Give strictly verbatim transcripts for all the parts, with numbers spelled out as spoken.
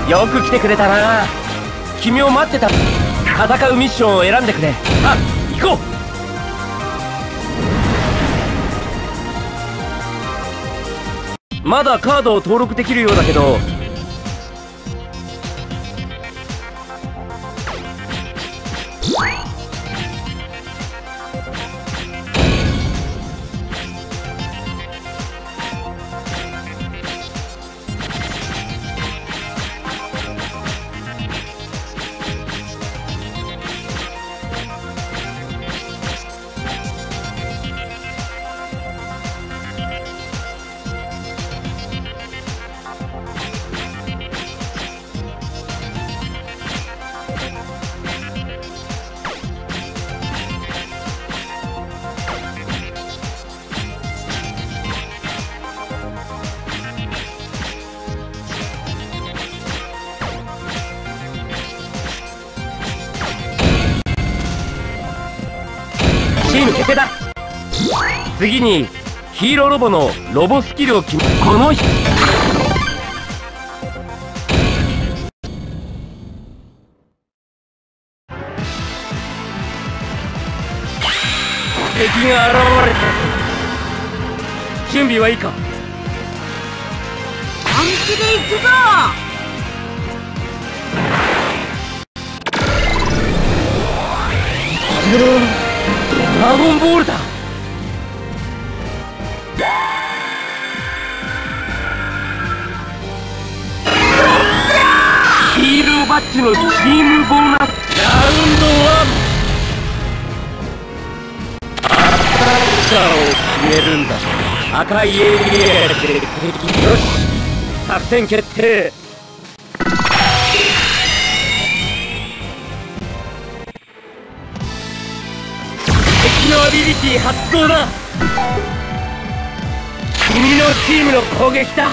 よく来てくれたな。君を待ってた。戦うミッションを選んでくれ。あ、行こう。まだカードを登録できるようだけど。チーム決定だ。次にヒーローロボのロボスキルを決め、この人敵が現れた。準備はいいか。 本気で行くぞ。 ドラゴンボールだ。ヒーローバッジのチームボーナスラウンドワン。アタッカーを決めるんだ。赤いエリアで敵。よし、作戦決定。敵のアビリティ発動だ。君のチームの攻撃だ。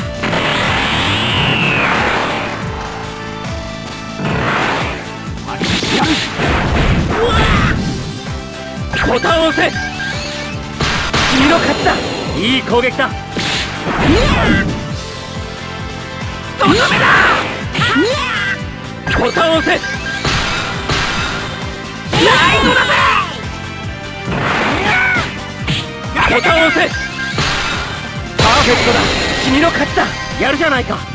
ボタンを押せ。君の勝ちだ。いい攻撃だ。とどめだ。ボタンを押せ。ライトだぜ。ボタンを押せ。パーフェクトだ。君の勝ちだ。やるじゃないか。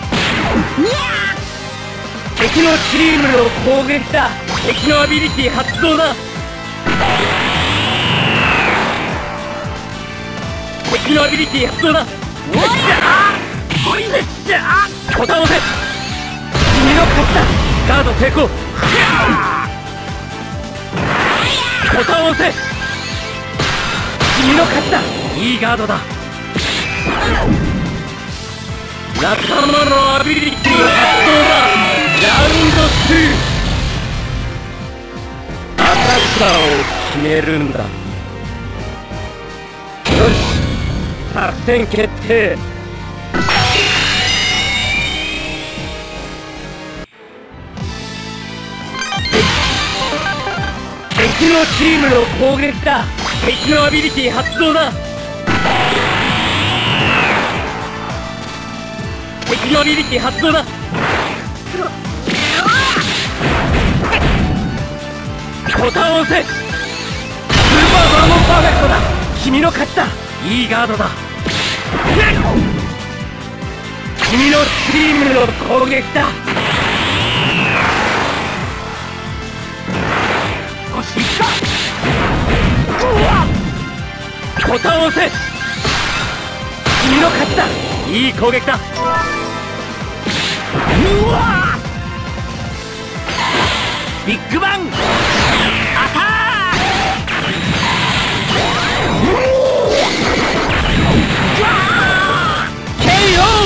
敵のチームの攻撃だ。敵のアビリティ発動だ。敵のアビリティ発動だ。おいしゃー。おいめっちゃー。ボタンを押せ。君の勝ちだ。ガード成功。ボタンを押せ。君の勝ちだ。いいガードだ。仲間のアビリティ発動だ。ラウンドツー。アタッカーを決めるんだ。よし、作戦決定。敵のチームの攻撃だ。敵のアビリティ発動だ。敵のアビリティ発動だ。ボタンを押せ。スーパードラゴンパーフェクトだ。君の勝ちだ。いいガードだ。君のチームの攻撃だ。よし、いった。ボタンを押せ。君の勝ちだ。いい攻撃だ。うわビッグバンアタック。 ケ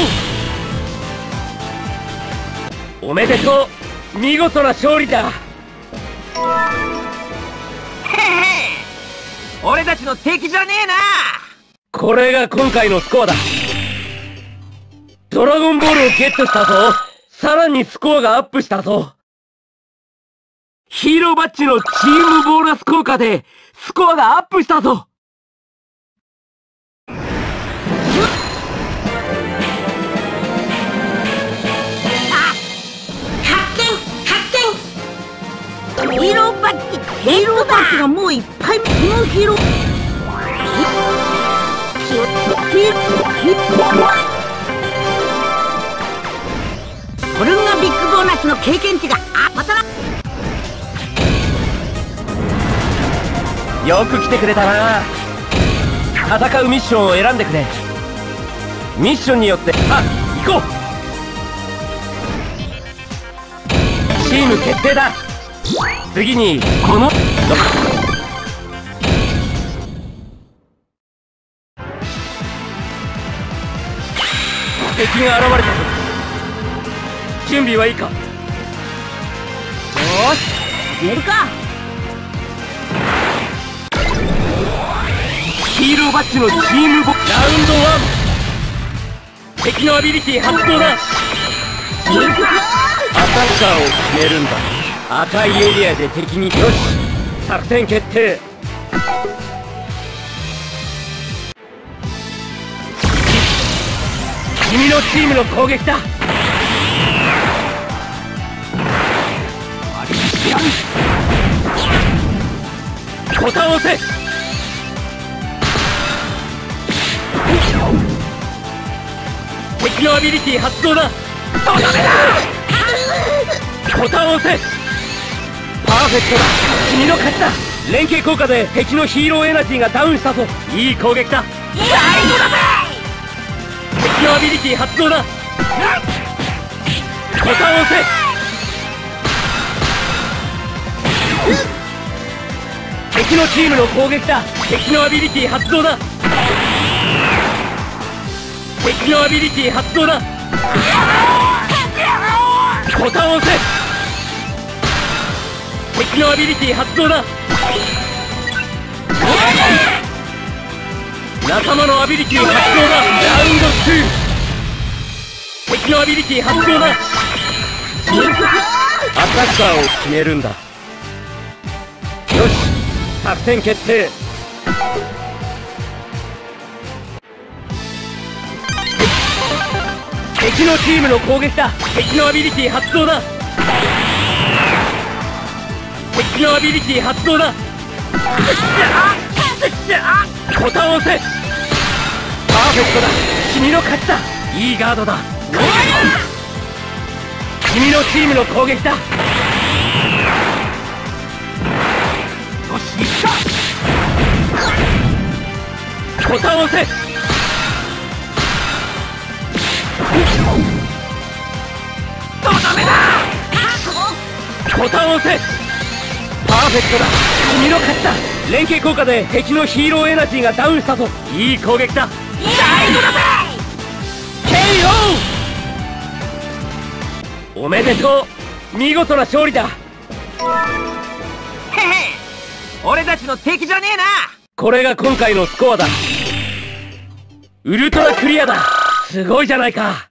ーオー。 おめでとう。見事な勝利だ。 俺たちの敵じゃねえな。 これが今回のスコアだ。ドラゴンボールをゲットしたぞ。さらにスコアがアップしたぞ。ヒーローバッジのチームボーナス効果でスコアがアップしたぞ。 ヒーローバッジがもういっぱい。このヒーローこれがビッグボーナスの経験値だ。あ、またな。 よく来てくれたな。戦うミッションを選んでくれ。ミッションによって、あ、行こう。チーム決定だ。次にこの敵が現れたぞ。準備はいいか。よーし、始めるか。 ヒーローバッジのチームボラウンドワン。敵のアビリティ発動だ。アタッカーを決めるんだ。赤いエリアで敵に。よし、作戦決定。君のチームの攻撃だ。ボタンを押せ。敵のアビリティ発動だ。とどめだ。ボタンを押せ。パーフェクトだ。君の勝ちだ。連携効果で敵のヒーローエナジーがダウンしたぞ。いい攻撃だ。 最後だぜ。 敵のアビリティ発動だ。ボタンを押せ。敵のチームの攻撃だ。敵のアビリティ発動だ。敵のアビリティ発動だ。ボタンを押せ。敵のアビリティ発動だ。仲間のアビリティ発動だ。ラウンドツー。敵のアビリティ発動だ。アタッカーを決めるんだ。よし、作戦決定。敵のチームの攻撃だ。敵のアビリティ発動だ。敵のアビリティ発動だ。ボタンを押せ。パーフェクトだ。君の勝ちだ。いいガードだ。君のチームの攻撃だ。よし、いった。ボタンを押せ。とどめだ。ボタンを押せ。パーフェクトだ。君の勝ちだ。連携効果で敵のヒーローエナジーがダウンしたぞ。いい攻撃だ。 最後だぜ。 ケーオー。 おめでとう。見事な勝利だ。 へへ、俺たちの敵じゃねえな。 これが今回のスコアだ。ウルトラクリアだ。すごいじゃないか。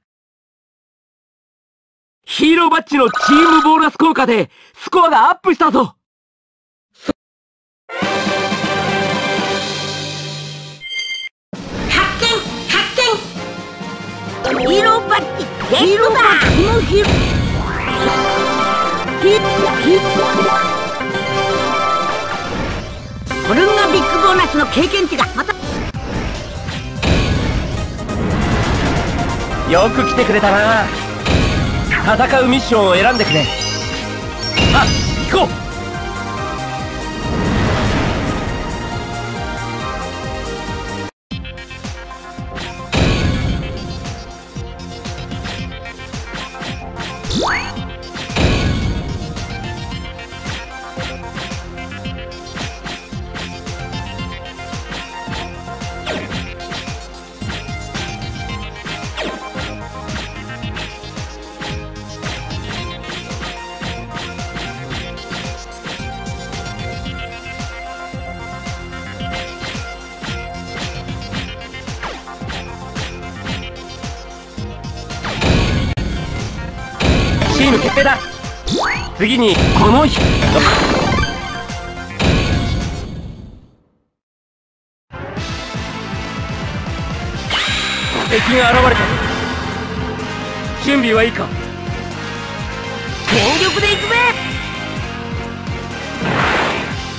ヒーローバッジのチームボーナス効果でスコアがアップしたぞ。 発見発見。ヒーローバッジヒーローバッジのヒーローヒーこれがビッグボーナスの経験値だ。またよく来てくれたな。戦うミッションを選んでくれ。あ、行こう。チーム決定だ。次にこの人。敵が現れた。準備はいいか。 全力で行くぜ。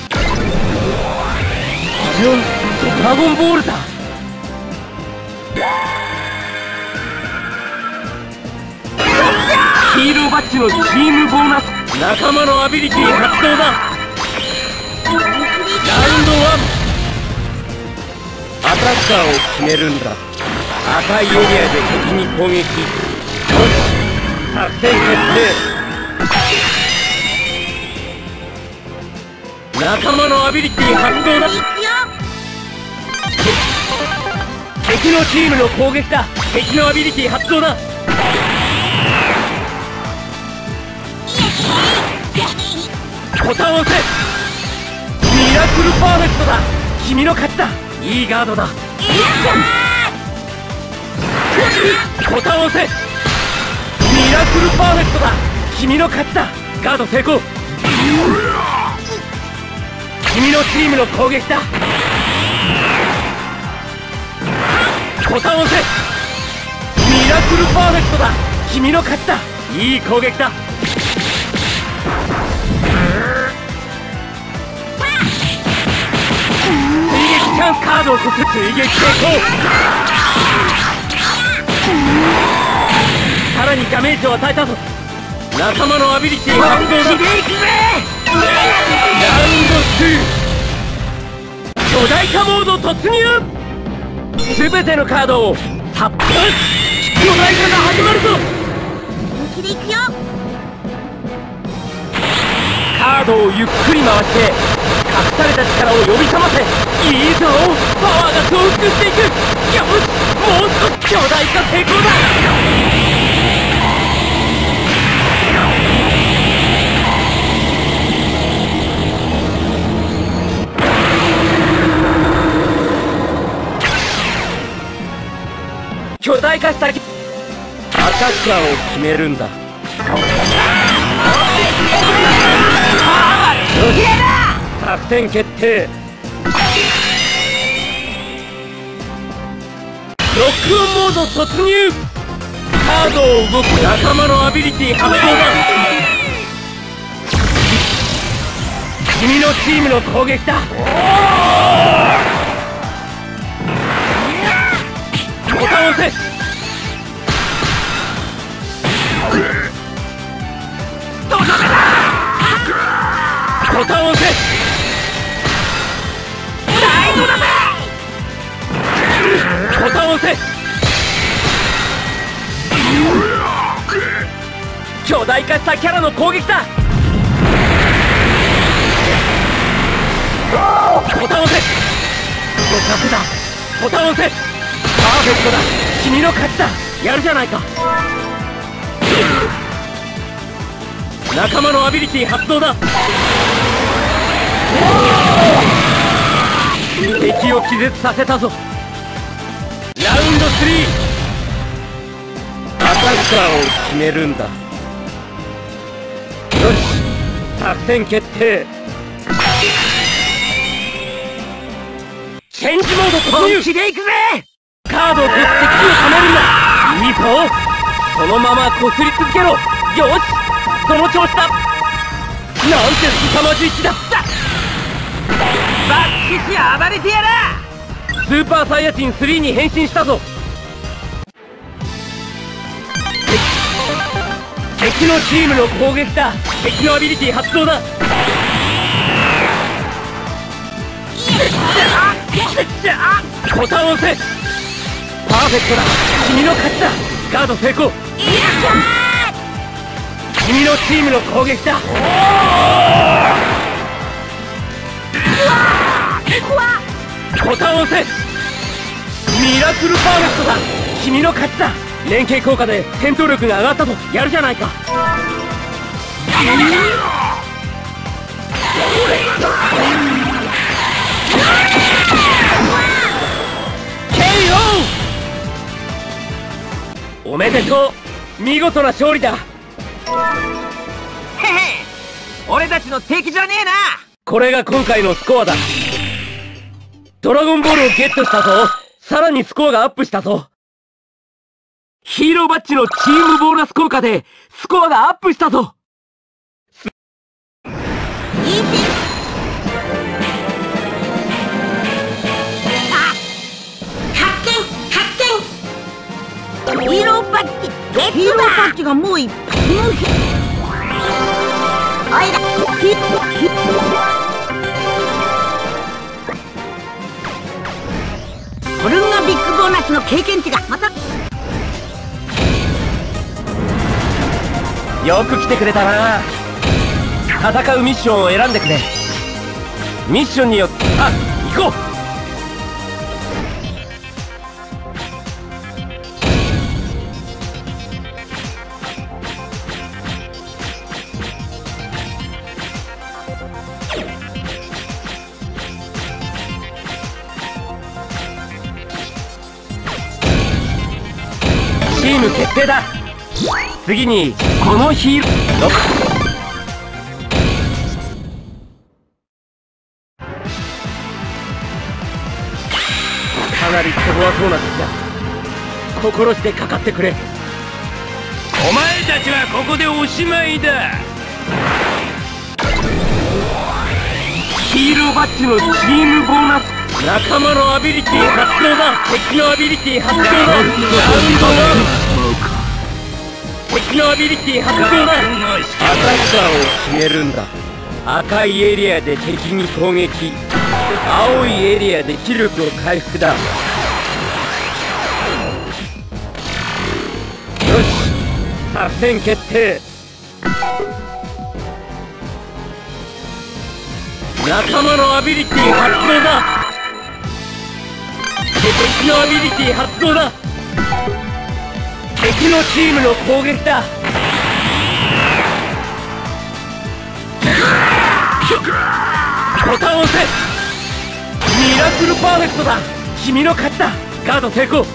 よんドラゴンボールだ。ヒーローバッジのチームボーナス、仲間のアビリティ発動だ。ラウンドワン、アタッカーを決めるんだ。赤いエリアで敵に攻撃。よし、作戦決定。仲間のアビリティ発動だ。敵のチームの攻撃だ。敵のアビリティ発動だ。ボタンを押せ。ミラクルパーフェクトだ。君の勝ちだ。いいガードだ。ボタンを押せ。ミラクルパーフェクトだ。君の勝ちだ。ガード成功。君のチームの攻撃だ。ボタンを押せ。ミラクルパーフェクトだ。君の勝ちだ。いい攻撃だ。追撃チャンスカードをこす。追撃成功。さらにダメージを与えたぞ。仲間のアビリティ発動だ。ラウンドツー、巨大化モード突入。全てのカードをタップ。巨大化が始まるぞ。 本気でいくよ。 カードをゆっくり回して隠された力を呼び覚ませ。いいぞ、パワーが増幅していく。よし、もう少し。巨大化成功だ。巨大化したアタッカーを決めるんだ。作戦決定。ロックオンモード突入。カードを動く。仲間のアビリティ発動だ。君のチームの攻撃だ。ボタンを押せ。どこだ。ボタンを押せ。大丈夫だぜ。ボタンを押せ。巨大化したキャラの攻撃だ。ボタンを押せ。互角だ。ボタンを押せ。パーフェクトだ。君の勝ちだ。やるじゃないか。仲間のアビリティ発動だ。敵を気絶させたぞ。ラウンドスリー、アタッカーを決めるんだ。よし、作戦決定。チェンジモード突入。本気でいくぜ。カードをこすって敵を止めるんだ。いいぞ、そのままこすり続けろ。よし、その調子だ。なんて凄まじい気だ。バッキシ暴れてやら。スーパーサイヤ人スリーに変身したぞ。敵のチームの攻撃だ。敵のアビリティ発動だ。ボタンを押せ。パーフェクトだ。君の勝ちだ。ガード成功。君のチームの攻撃だ。ボタンを押せ。ミラクルパーフェクトだ。君の勝ちだ。連携効果で戦闘力が上がったぞ。やるじゃないか。ケーオー！ おめでとう。見事な勝利だ。へへ、俺たちの敵じゃねえな。これが今回のスコアだ。ドラゴンボールをゲットしたぞ。さらにスコアがアップしたぞ。ヒーローバッジのチームボーナス効果でスコアがアップしたぞ。 ヒーローパッチゲットだ。ヒーローパッチがもういっぱい。おいらヒこれがビッグボーナスの経験値がまた。 よく来てくれたな。戦うミッションを選んでくれ。ミッションによって、あ、行こう。チーム決定だ。次にこのヒーローかなり手強そうな敵だ。心してかかってくれ。お前たちはここでおしまいだ。ヒーローバッジのチームボーナス。仲間のアビリティ発動だ。敵のアビリティ発動だ。ラウンドワン。敵のアビリティ発動だ。アタッカーを決めるんだ。赤いエリアで敵に攻撃、青いエリアで気力を回復だ。よし、作戦決定。仲間のアビリティ発動だ。敵のアビリティ発動だ。敵のチームの攻撃だ。ボタンを押せ。ミラクルパーフェクトだ。君の勝ちだ。ガード成功。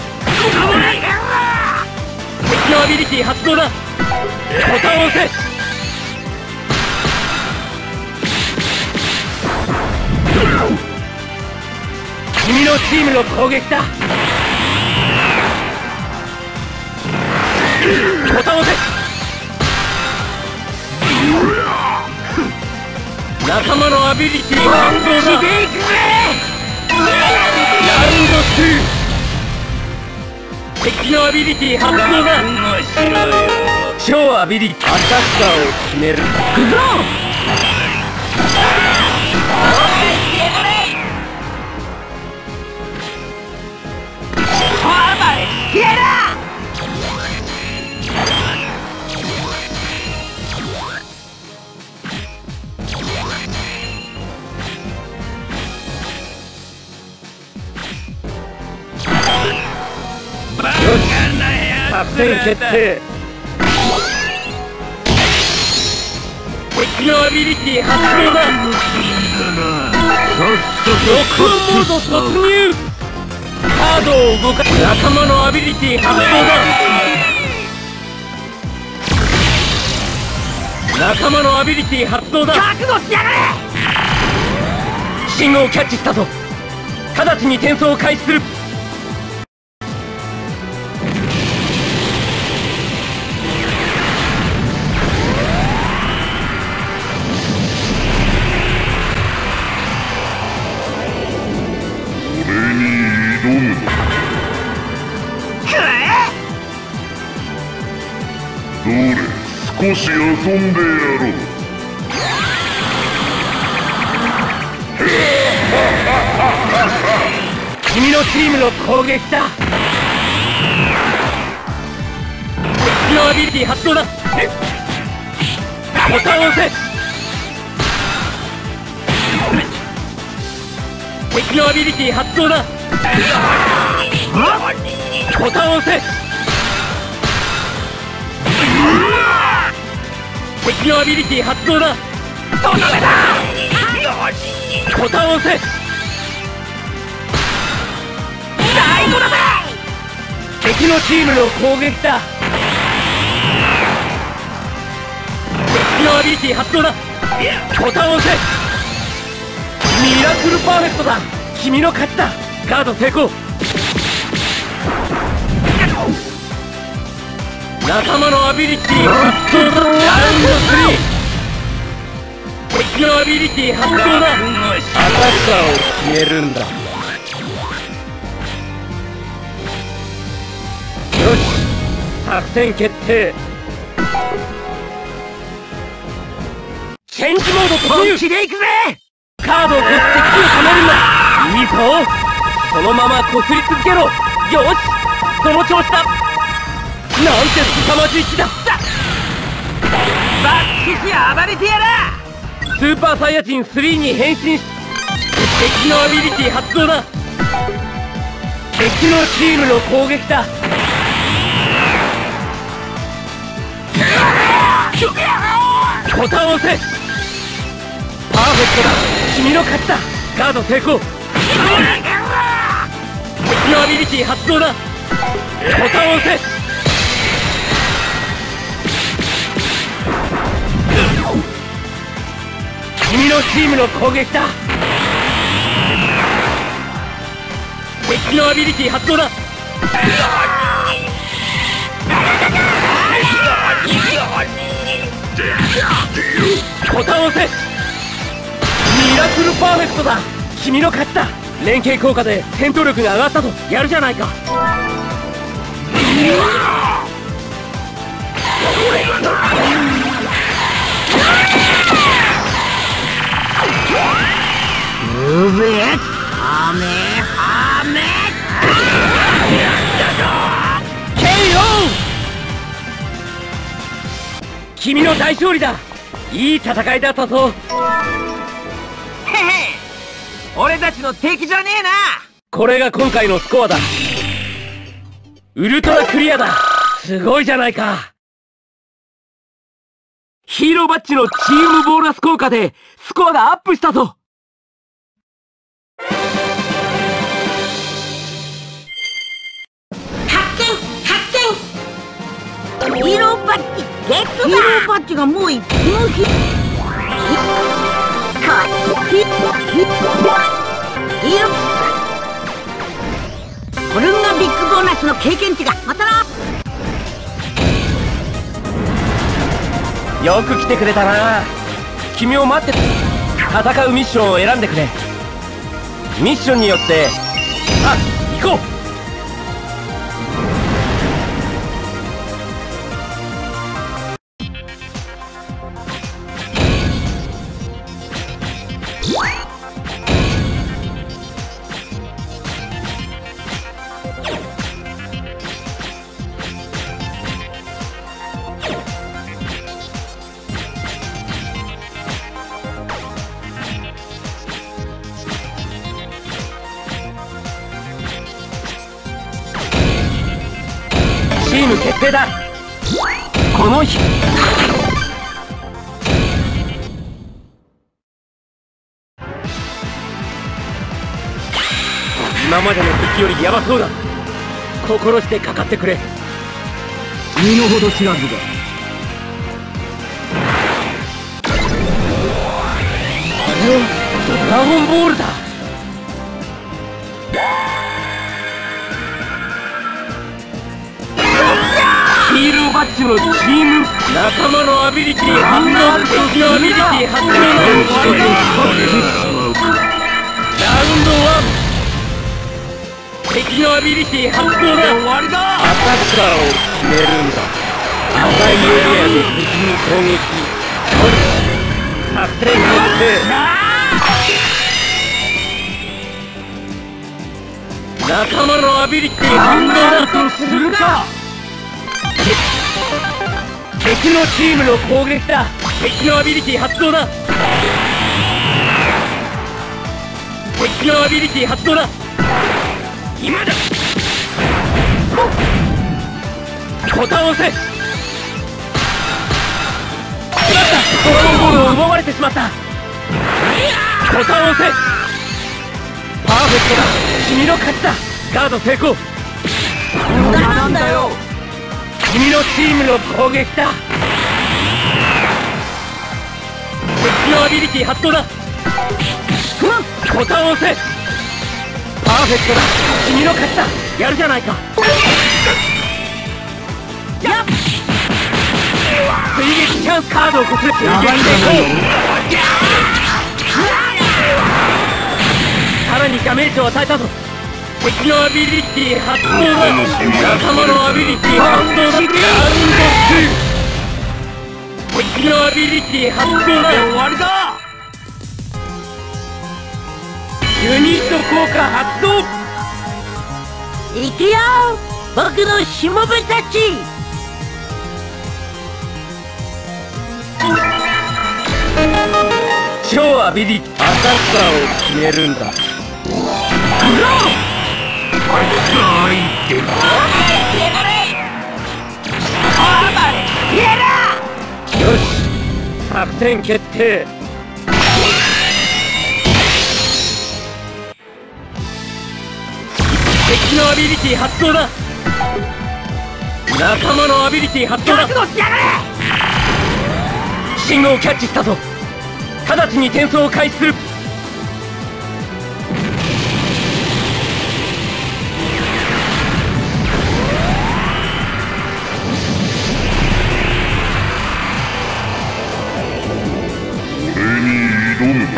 敵のアビリティ発動だ。ボタンを押せ。君のチームの攻撃だ。ボタンを押せ。仲間のアビリティ発動だ。ラウンドツー。敵のアビリティ発動だ。超アビリティアタッカーを決める。行くぞ。作戦決定。敵のアビリティ発動だ。録音モード突入。カードを動かす。仲間のアビリティ発動だ。仲間のアビリティ発動だ。覚悟しやがれ。信号をキャッチしたぞ。直ちに転送を開始する。 どれ、少し遊んでやろう。 君のチームの攻撃だ。敵のアビリティ発動だ。ボタンを押せ。敵のアビリティ発動だ。ボタンを押せ。敵のアビリティ発動だ。とどめだ。ボタンを押せ。最後だぜ。敵のチームの攻撃だ。敵のアビリティ発動だ。ボタンを押せ。ミラクルパーフェクトだ。君の勝ちだ。ガード成功。仲間のアビリティ発動だ。ラウンドスリー。敵のアビリティ発動だ。アタッカーを決めるんだ。よし、 作戦決定。チェンジモード突入。本気でいくぜ。カードをこすって敵を止めるんだ。いいぞ。そのままこすり続けろ。よし、その調子だ。なんて凄まじい気だ。バックシ暴れてやら。スーパーサイヤ人スリーに変身し、敵のアビリティ発動だ。敵のチームの攻撃だ。ボタンを押せ。パーフェクトだ。君の勝ちだ。ガード成功。敵のアビリティ発動だ。ボタンを押せ。君のチームの攻撃だ。敵のアビリティ発動だ。ボタンを押せ。ミラクルパーフェクトだ。君の勝ちだ。連携効果で戦闘力が上がったと。やるじゃないか。 うめえはめはめケーオー。 君の大勝利だ。いい戦いだったぞ。 へへ、俺たちの敵じゃねえな。 これが今回のスコアだ。ウルトラクリアだ。すごいじゃないか。ヒーローバッジのチームボーナス効果でスコアがアップしたぞ。 発見発見。ヒーローバッジゲットだ。ヒーローバッジがもう一匹もヒこれがビッグボーナスの経験値が。またな。 よく来てくれたな。君を待って戦うミッションを選んでくれ。ミッションによってさあ行こう。チーム決定だ。この日今までの敵よりヤバそうだ。心してかかってくれ。身の程知らずだ。あれはドラゴンボールだ。ヒーローバッジのチーム仲間のアビリティ反応。敵のアビリティ発動。ラウンドワン。敵のアビリティ発動だ。終わりだ。アタッカーを決めるんだ。赤いエリアで敵に攻撃。作戦決定。仲間のアビリティ反応だとするか。敵のチームの攻撃だ。敵のアビリティ発動だ。敵のアビリティ発動だ。今だ。ボタンを押せ。しまった。ドラゴンボールを奪われてしまった。ボタンを押せ。パーフェクトだ。君の勝ちだ。ガード成功。無駄なんだよ。君のチームの攻撃だ。敵のアビリティ発動だ。ボタンを押せ。パーフェクトだ。君の勝ちだ。やるじゃないか。やっ追撃チャンスカードをこする。追撃成功。さらにダメージを与えたぞ。敵のアビリティ発動だ。仲間のアビリティ発動だ。 ビリティ発動だ。終わりだ。ユニット効果発動。 行くよ僕のしもべたち。 超アビリティアタッカーを決めるんだ。よし、作戦決定。敵のアビリティ発動だ。仲間のアビリティ発動だ。信号をキャッチしたぞ。直ちに転送を開始する。 俺に挑む。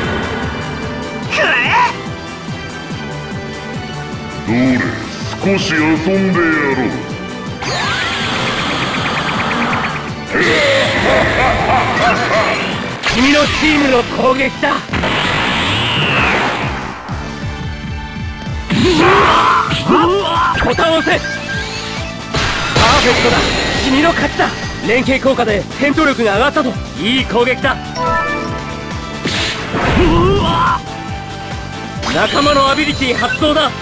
どれ、少し遊んでやろう。 君のチームの攻撃だ。ボタンを押せ。パーフェクトだ。君の勝ちだ。連携効果で戦闘力が上がったと。いい攻撃だ。仲間のアビリティ発動だ。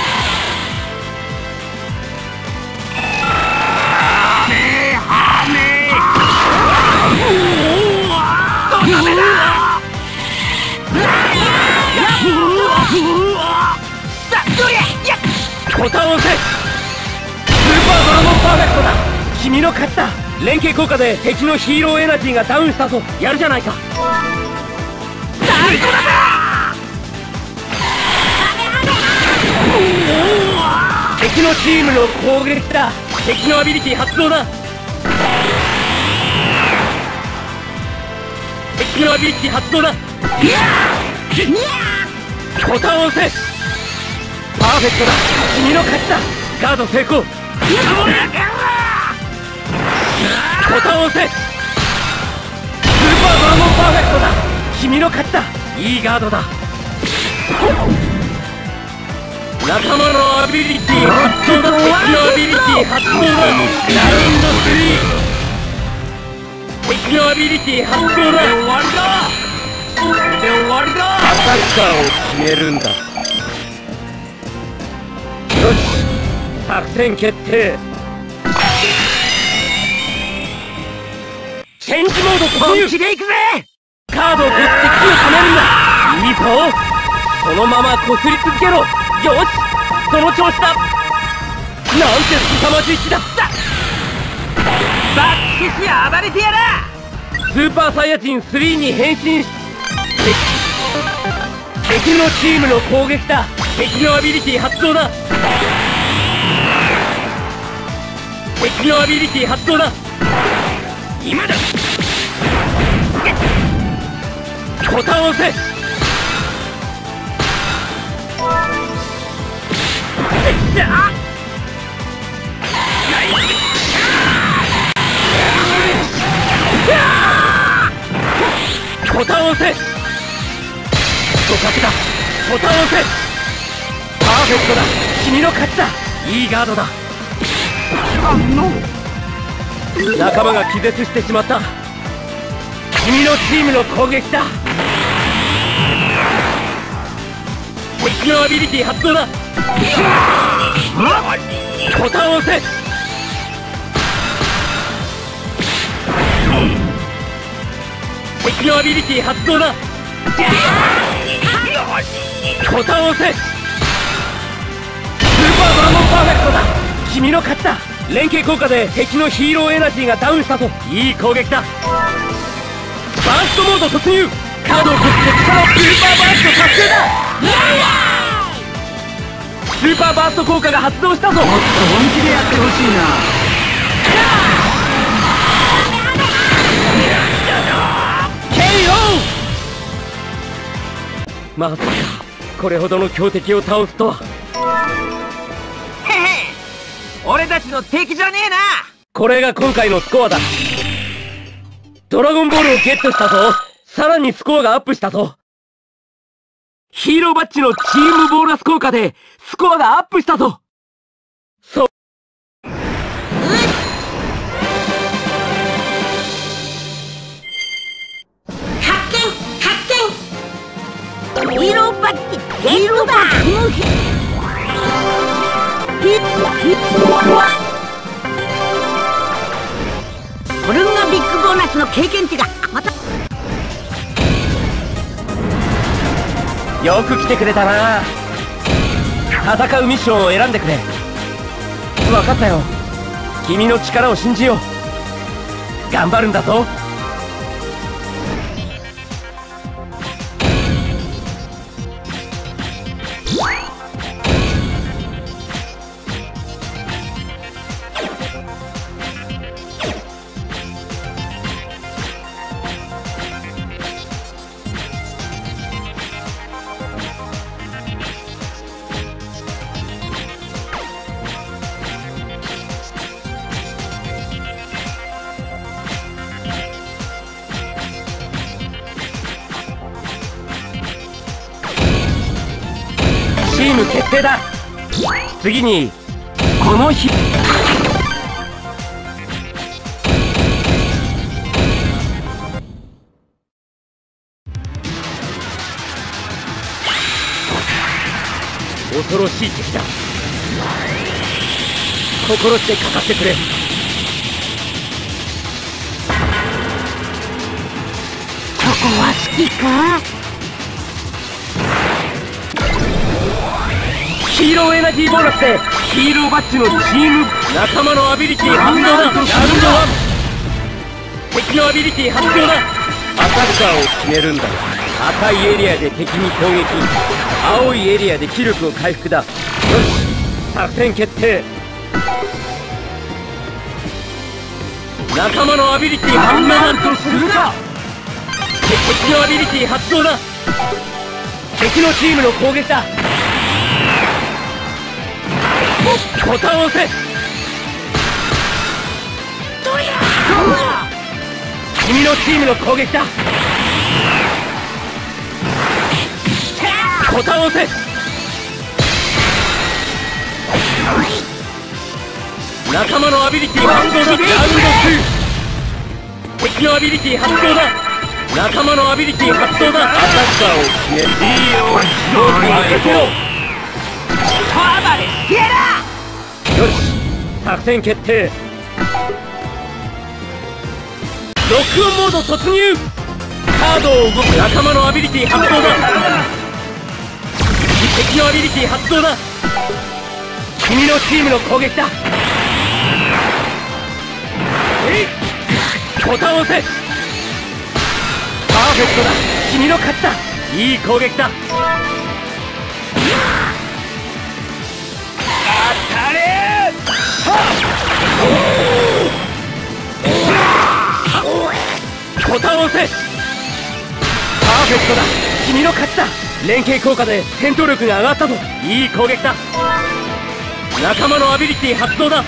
ボタンを押せ。スーパードラゴンパーフェクトだ。君の勝ちだ。連携効果で敵のヒーローエナジーがダウンしたぞ。やるじゃないか。最高だ。敵のチームの攻撃だ。敵のアビリティ発動だ。敵のアビリティ発動だ。ボタンを押せ。パーフェクトだ。君の勝ちだ。ガード成功。ボタンを押せ。スーパードラゴンパーフェクトだ。君の勝ちだ。いいガードだ。仲間のアビリティ発動だ。敵のアビリティ発動だ。ラウンドスリー。敵のアビリティ発動だ。終わりだ。これで終わりだ。アタッカーを決めるんだ。よし、作戦決定。チェンジモード突入。本気でいくぜ。カードを振って気を止めるんだ。いいぞ。そのままこすり続けろ。よし、その調子だ。なんて凄まじい気だ。バッキシ暴れてやら。スーパーサイヤ人スリーに変身し、敵のチームの攻撃だ。敵のアビリティ発動だ。敵のアビリティ発動だ。今だ。ボタンを押せ。ボタンを押せ。互角だ。ボタンを押せ。パーフェクトだ。君の勝ちだ。いいガードだ。仲間が気絶してしまった。君のチームの攻撃だ。敵のアビリティ発動だ。ボタンを押せ。敵のアビリティ発動だ。ボタンを押せ。スーパードラゴンパーフェクトだ。君の勝ちだ。連携効果で敵のヒーローエナジーがダウンしたぞ。いい攻撃だ。バーストモード突入。カードを振って力をスーパーバースト達成だ。スーパーバースト効果が発動したぞ。もっと本気でやってほしいな。ケーオー。まさかこれほどの強敵を倒すとは。 へへ、俺たちの敵じゃねえな。 これが今回のスコアだ。 ドラゴンボールをゲットしたぞ。さらにスコアがアップしたぞ。ヒーローバッジのチームボーナス効果でスコアがアップしたぞ。そう。 発見発見ヒーローバッジヒーローバッジのヒヒヒこれがビッグボーナスの経験値がまたよく来てくれたな。戦うミッションを選んでくれ。分かったよ。君の力を信じよう。頑張るんだぞ。チーム決定だ。次にこの日恐ろしい敵だ。心してかかってくれ。 ここは好きか。 ヒーローエナジーボーナスでヒーローバッジのチーム仲間のアビリティ発動だ。ラウンドワン、敵のアビリティ発動だ。アタッカーを決めるんだ。赤いエリアで敵に攻撃、青いエリアで気力を回復だ。よし、作戦決定。仲間のアビリティ発動だとするか。敵のアビリティ発動だ。敵のチームの攻撃だ。ボタンを押せ。君のチームの攻撃だ。ボタンを押せ。仲間のアビリティ発動だ。ラウンドツー、敵のアビリティ発動だ。仲間のアビリティ発動だ。アタッカーを決める。いいよ、どうぞ開けろ。よし、作戦決定。ロックオンモード突入。カードを動く。仲間のアビリティ発動だ。敵のアビリティ発動だ。君のチームの攻撃だ。ボタンを押せ。パーフェクトだ。君の勝ちだ。いい攻撃だ。当たれ。ボタンを押せ。パーフェクトだ。君の勝ちだ。連携効果で戦闘力が上がったぞ。いい攻撃だ。仲間のアビリティ発動だ。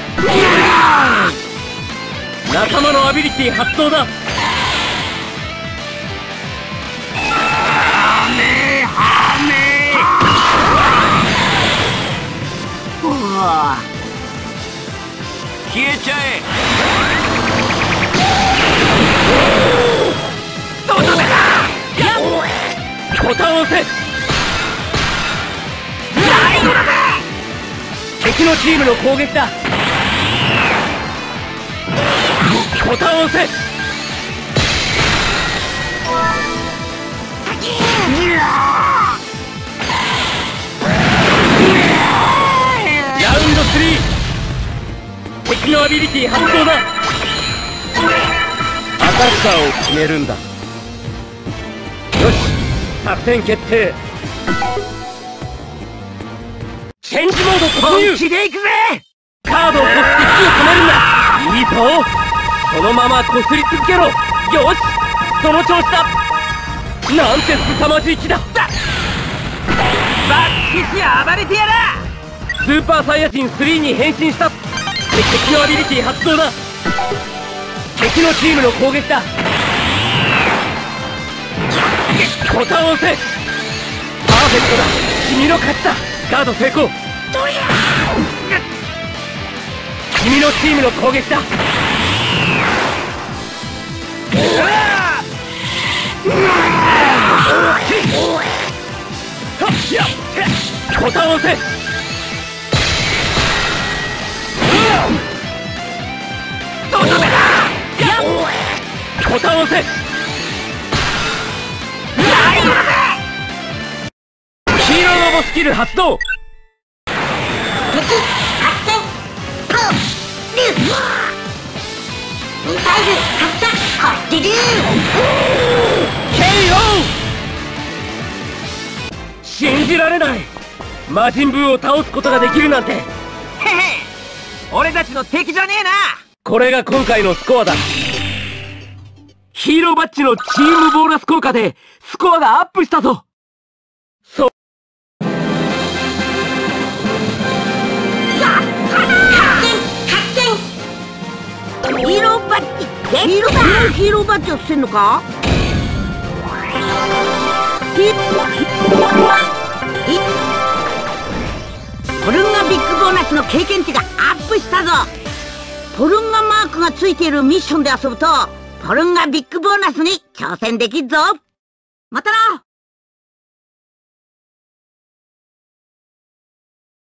仲間のアビリティ発動だ。ハメハメ。おお、消えちゃえ。とどめだ。ボタンを押せ。敵のチームの攻撃だ。ボタンを押せ。ラウンドスリー、敵のアビリティ発動だ。アタッカーを決めるんだ。よし、作戦決定。チェンジモード突入。本気でいくぜ。カードをこすって火を止めるんだ。いいぞ、そのままこすり続けろ。よし、その調子だ。なんて凄まじい気だ。バッキシ暴れてやら。スーパーサイヤ人スリーに変身した。敵のアビリティ発動だ。敵のチームの攻撃だ。 ボタンを押せ。パーフェクトだ。君の勝ちだ。ガード成功。君のチームの攻撃だ。ボタンを押せ。とどめだ。ボタンを押せ。ヒーローロボスキル発動。 敵発見。ポーリュウミサイル発射ホッチリュウケーオー。 信じられない。魔人ブーを倒すことができるなんて。 へへ、俺たちの敵じゃねえな。 これが今回のスコアだ。ヒーローバッジのチームボーナス効果でスコアがアップしたぞ。そう。 発見発見。ヒーローバッジヒーローバッジヒーローバッジを捨てんのか。ヒッポルンガビッグボーナスの経験値がアップしたぞ。ポルンガマークがついているミッションで遊ぶとポルンガビッグボーナスに挑戦できるぞ。またな。